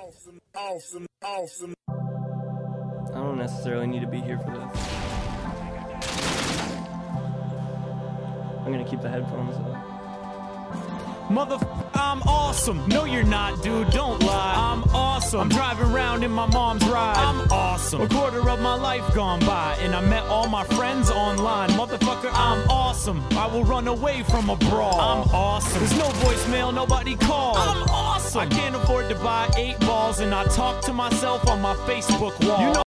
Awesome. I don't necessarily need to be here for this. I'm gonna keep the headphones up. I'm awesome. No, you're not, dude. Don't lie. I'm awesome. I'm driving around in my mom's ride. I'm awesome. A quarter of my life gone by, and I met all my friends online. Motherfucker, I'm awesome. I will run away from a brawl. I'm awesome. There's no voicemail, nobody calls. I'm awesome. I can't afford to buy 8 balls, and I talk to myself on my Facebook wall. You know